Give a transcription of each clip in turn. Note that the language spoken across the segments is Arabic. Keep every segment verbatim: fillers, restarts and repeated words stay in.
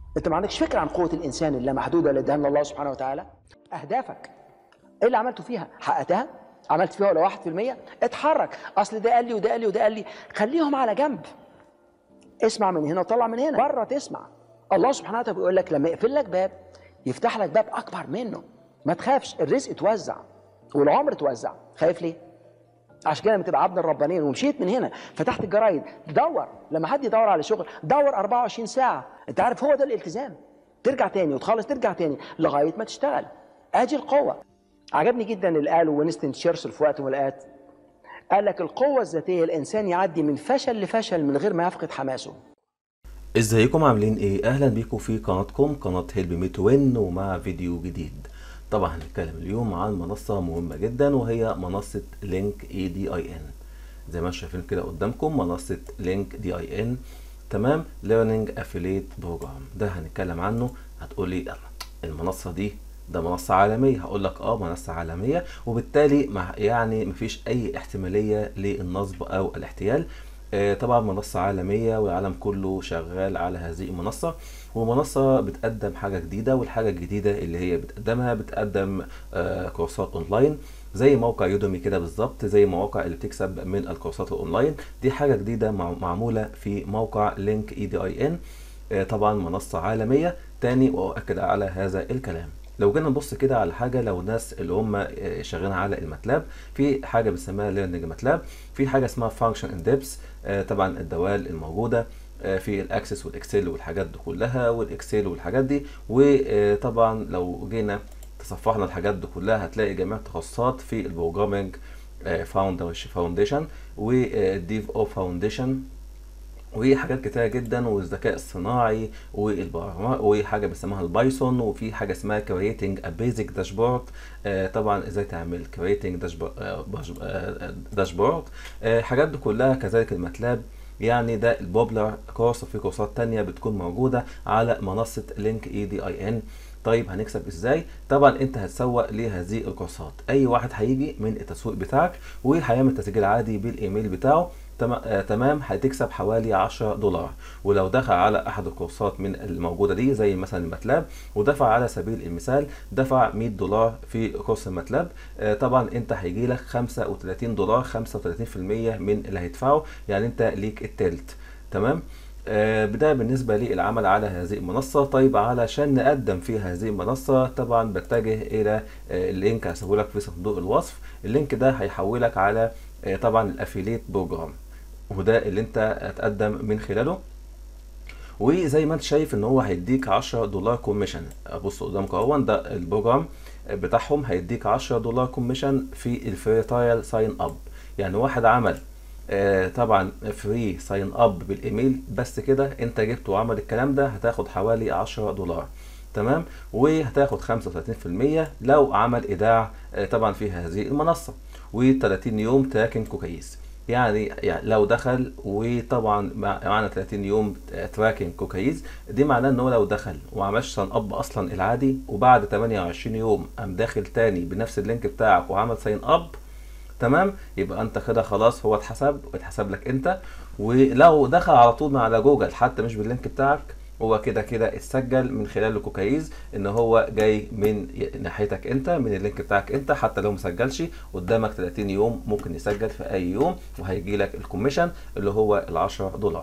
انت ما عندكش فكره عن قوه الانسان اللامحدوده اللي اداها لنا الله سبحانه وتعالى. اهدافك ايه اللي عملته فيها؟ حققتها؟ عملت فيها ولا واحد في المية؟ اتحرك. اصل ده قال لي وده قال لي وده قال لي، خليهم على جنب. اسمع من هنا وطلع من هنا، بره تسمع. الله سبحانه وتعالى بيقول لك لما يقفل لك باب يفتح لك باب اكبر منه. ما تخافش، الرزق اتوزع والعمر اتوزع. خايف ليه؟ عشان كده لما تبقى عبد الربانين ومشيت من هنا فتحت الجرايد دور، لما حد يدور على شغل دور أربعة وعشرين ساعة. انت عارف هو ده الالتزام. ترجع تاني وتخلص ترجع تاني لغايه ما تشتغل. ادي القوه. عجبني جدا اللي قاله وينستون تشرشل في وقت من الاوقات. قال لك القوه الذاتيه الانسان يعدي من فشل لفشل من غير ما يفقد حماسه. ازيكم عاملين ايه؟ اهلا بيكم في قناتكم قناه هيلب مي تو وين ومع فيديو جديد. طبعا هنتكلم اليوم عن منصه مهمه جدا وهي منصه لينك اي دي اي ان. زي ما شايفين كده قدامكم منصه لينك دي اي ان، تمام؟ ليرنينج افيليت بروجرام. ده هنتكلم عنه. هتقولي المنصه دي ده منصه عالميه. هقول لك اه منصه عالميه، وبالتالي مع يعني مفيش اي احتماليه للنصب او الاحتيال. طبعا منصة عالمية والعالم كله شغال على هذه المنصة، ومنصة بتقدم حاجة جديدة. والحاجة الجديدة اللي هي بتقدمها بتقدم كورسات اونلاين زي موقع يوديمي كده بالظبط، زي المواقع اللي بتكسب من الكورسات الاونلاين. دي حاجة جديدة معمولة في موقع لينك اي دي اي ان. طبعا منصة عالمية تاني، واؤكد على هذا الكلام. لو جينا نبص كده على حاجه، لو ناس اللي هم شغالين على الماتلاب، في حاجه بنسميها ليرنينج ماتلاب، في حاجه اسمها فانكشن ان ديبس. طبعا الدوال الموجوده في الاكسس والاكسل والحاجات دي كلها، والاكسل والحاجات دي. وطبعا لو جينا تصفحنا الحاجات دي كلها هتلاقي جميع التخصصات في البروجرامينج فاونديشن والديف او فاونديشن وحاجات كتيرة جدا، والذكاء الصناعي والبرمجة، وحاجة بنسميها البايثون، وفي حاجة اسمها كرييتنج ا بيزك داشبورد. طبعا ازاي تعمل كرييتنج داشبورد. حاجات دي كلها كذلك الماتلاب. يعني ده البوبلر كورس، وفي كورسات تانية بتكون موجودة على منصة لينك اي دي اي ان. طيب هنكسب ازاي؟ طبعا انت هتسوق لهذه الكورسات. اي واحد هيجي من التسويق بتاعك وهيعمل تسجيل عادي بالايميل بتاعه، تمام، هتكسب حوالي عشرة دولار. ولو دفع على احد الكورسات من الموجوده دي زي مثلا الماتلاب، ودفع على سبيل المثال دفع مية دولار في كورس الماتلاب، طبعا انت هيجي لك خمسة وتلاتين دولار، خمسة وتلاتين في المية من اللي هيدفعه، يعني انت ليك التالت. تمام. بداية بالنسبة للعمل على هذه المنصة. طيب علشان نقدم في هذه المنصة طبعا بتجه إلى اللينك هسيبهولك في صندوق الوصف. اللينك ده هيحولك على طبعا الافيليت بروجرام، وده اللي انت هتقدم من خلاله. وزي ما انت شايف ان هو هيديك عشرة دولار كوميشن. بص قدامك اهو، ده البروجرام بتاعهم هيديك عشرة دولار كوميشن في الفري ترايل ساين اب. يعني واحد عمل آه طبعا فري ساين اب بالايميل بس كده، انت جبت وعمل الكلام ده، هتاخد حوالي عشرة دولار. تمام. وهتاخد خمسة وتلاتين في المية لو عمل ايداع آه طبعا في هذه المنصه، وتلاتين يوم تراكنج كويس. يعني, يعني لو دخل، وطبعا معنا تلاتين يوم تراكنج كوكايز، دي معناه ان هو لو دخل وعملش ساين اب اصلا العادي، وبعد تمنية وعشرين يوم قام داخل تاني بنفس اللينك بتاعك وعمل ساين اب، تمام، يبقى انت كده خلاص هو اتحسب واتحسب لك انت. ولو دخل على طول من على جوجل حتى مش باللينك بتاعك، هو كده كده اتسجل من خلال الكوكايز ان هو جاي من ناحيتك انت، من اللينك بتاعك انت. حتى لو مسجلش قدامك تلاتين يوم ممكن يسجل في اي يوم، وهيجي لك الكوميشن اللي هو ال عشرة دولار.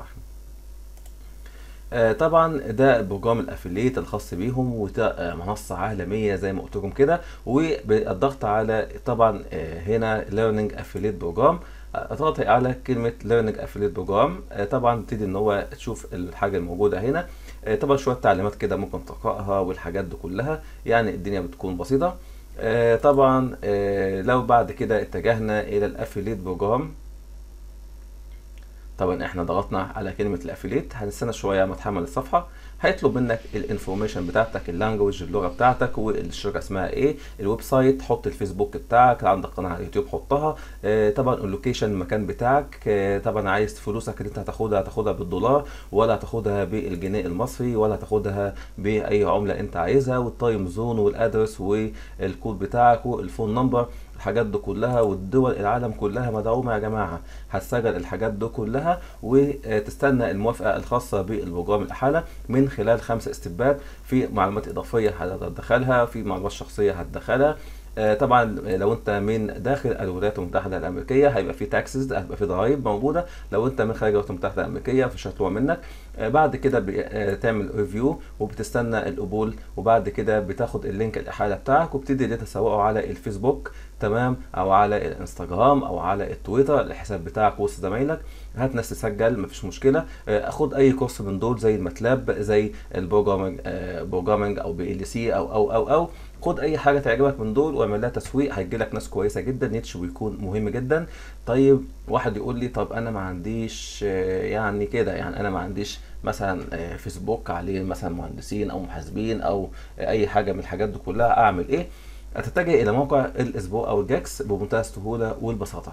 آه طبعا ده بروجرام الافيليت الخاص بيهم، وده آه منصه عالميه زي ما قلت لكم كده. وبالضغط على طبعا آه هنا ليرنينج افيليت بروجرام، اضغط على كلمه ليرنينج افيليت بروجرام. طبعا تبتدي ان هو تشوف الحاجه الموجوده هنا. طبعا شويه تعليمات كده ممكن تقراها والحاجات دي كلها، يعني الدنيا بتكون بسيطه. طبعا لو بعد كده اتجهنا الى الافيليت بروجرام، طبعا احنا ضغطنا على كلمه الافيليت، هنستنى شويه ما تحمل الصفحه. هيطلب منك الانفورميشن بتاعتك، اللانجوج اللغه بتاعتك، والشركه اسمها ايه، الويب سايت، حط الفيسبوك بتاعك، عندك قناه على اليوتيوب حطها، اه طبعا اللوكيشن المكان بتاعك، اه طبعا عايز فلوسك اللي انت هتاخدها هتاخدها بالدولار ولا هتاخدها بالجنيه المصري ولا هتاخدها باي عمله انت عايزها، والتايم زون والادرس والكود بتاعك والفون نمبر. الحاجات دي كلها، والدول العالم كلها مدعومه يا جماعه. هتسجل الحاجات دي كلها وتستنى الموافقه الخاصه بالبرنامج الاحاله من خلال خمس استبات. في معلومات اضافيه هتدخلها، في معلومات شخصيه هتدخلها. آه، طبعا لو انت من داخل الولايات المتحده الامريكيه هيبقى في تاكسز، هيبقى في ضرائب موجوده. لو انت من خارج الولايات المتحده الامريكيه مش هيطلبوا منك. آه، بعد كده بتعمل ريفيو وبتستنى القبول، وبعد كده بتاخد اللينك الاحاله بتاعك وبتبتدي تسوقه على الفيسبوك، تمام، او على الانستغرام او على التويتر، الحساب بتاعك وسط زمايلك. هات ناس تسجل، مفيش مشكله. آه، خد اي كورس من دول زي الماتلاب، زي البروجرامنج آه، بروجرامنج او بي ال سي او او او او خد اي حاجه تعجبك من دول واعمل لها تسويق، هيجي لك ناس كويسه جدا. نيتش بيكون مهم جدا. طيب واحد يقول لي طب انا ما عنديش آه، يعني كده، يعني انا ما عنديش مثلا آه، فيسبوك عليه مثلا مهندسين او محاسبين او آه، اي حاجه من الحاجات دي كلها، اعمل ايه؟ هتتجه الى موقع الاسبوع او الجاكس بمنتهى السهوله والبساطه.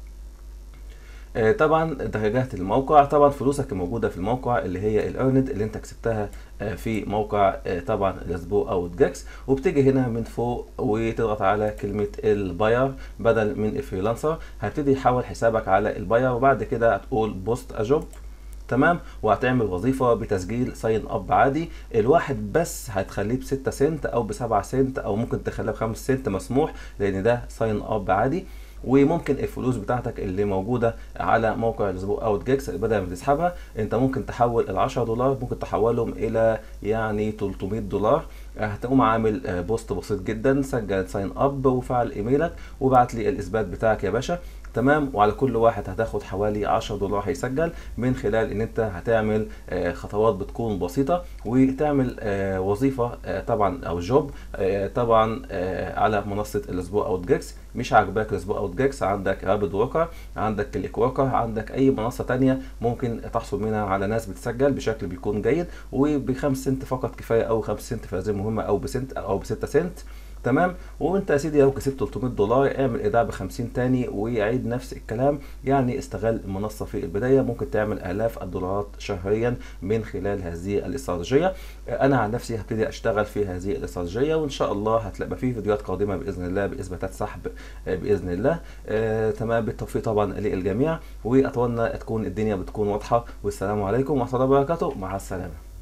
آه، طبعا اتجهت الموقع، طبعا فلوسك موجوده في الموقع اللي هي الايرند اللي انت كسبتها آه، في موقع آه، طبعا الاسبوع او الجاكس. وبتيجي هنا من فوق وتضغط على كلمه الباير بدل من الفريلانسر. هتبتدي يحول حسابك على الباير، وبعد كده هتقول بوست اجوب، تمام، وهتعمل وظيفه بتسجيل ساين اب عادي. الواحد بس هتخليه ب ستة سنت او ب سبعة سنت او ممكن تخليه ب خمسة سنت مسموح، لان ده ساين اب عادي. وممكن الفلوس بتاعتك اللي موجوده على موقع الاسبوع اوت جيكس بدل ما تسحبها انت ممكن تحول ال عشرة دولار ممكن تحولهم الى يعني تلتمية دولار. هتقوم عامل آه، بوست بسيط جدا، سجل ساين اب وفعل ايميلك وبعت لي الاثبات بتاعك يا باشا، تمام. وعلى كل واحد هتاخد حوالي عشرة دولار هيسجل، من خلال ان انت هتعمل آه، خطوات بتكون بسيطه وتعمل آه، وظيفه آه، طبعا او جوب آه، طبعا آه، على منصه الاسبوع اوت جيكس. مش عاجباك الاسبوع اوت جيكس، عندك رابد وركر، عندك كليك وركر، عندك اي منصه تانية ممكن تحصل منها على ناس بتسجل بشكل بيكون جيد وبخمس سنت فقط كفايه، او خمس سنت في هذه المهمه، او بسنت او بستة سنت، تمام. وانت يا سيدي لو كسبت تلتمية دولار اعمل ايداع ب خمسين تاني ويعيد نفس الكلام. يعني استغل المنصه في البدايه، ممكن تعمل الاف الدولارات شهريا من خلال هذه الاستراتيجيه. انا عن نفسي هبتدي اشتغل في هذه الاستراتيجيه، وان شاء الله هتلاقي في فيديوهات قادمه باذن الله باثباتات سحب آه، باذن الله. آه تمام، بالتوفيق طبعا للجميع، واتمنى تكون الدنيا بتكون واضحه. والسلام عليكم ورحمه الله وبركاته، مع السلامه.